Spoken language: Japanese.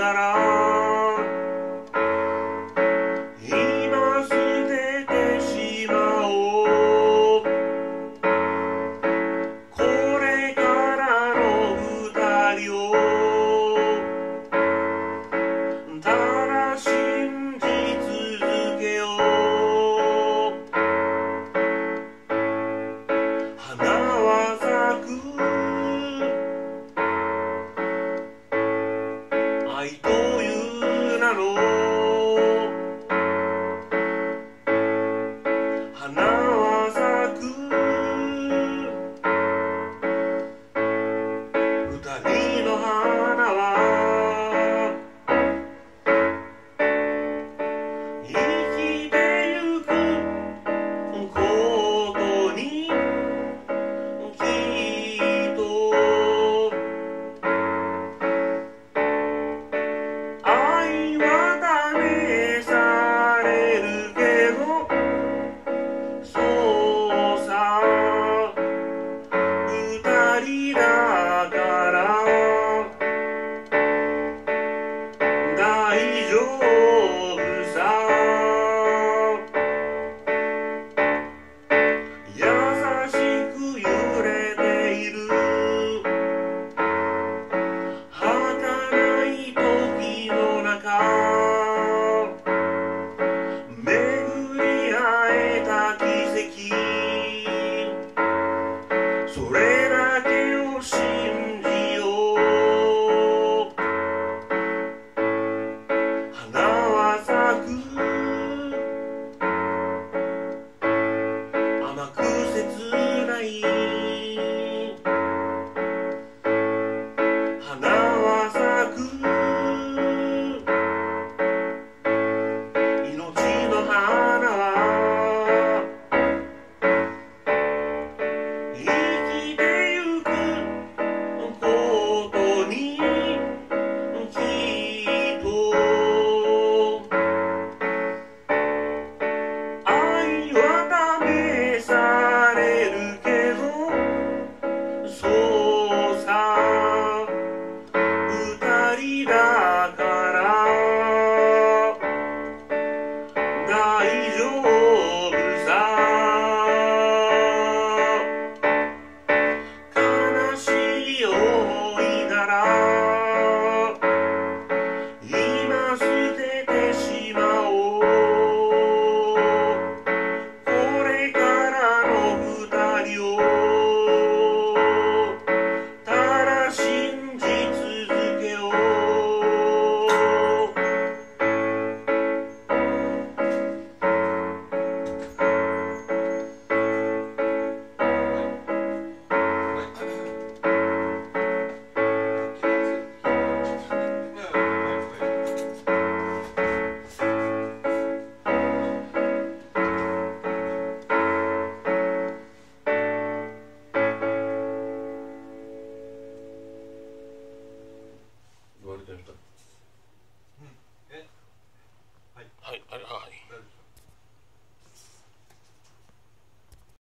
なら今捨ててしまおう。これからの二人をただ信じ続けよう。花は咲く愛という名の花は咲く。二人の花は生きてゆくことにきっと愛は試されるけど、そうさ二人だから大丈夫さ。優しく揺れている儚い時の中、巡り会えた奇跡、それだけを信じよう。花は咲く甘く切ない花は咲く命の花は生きてゆくことにきっと愛は試されるけど、そうさ二人だ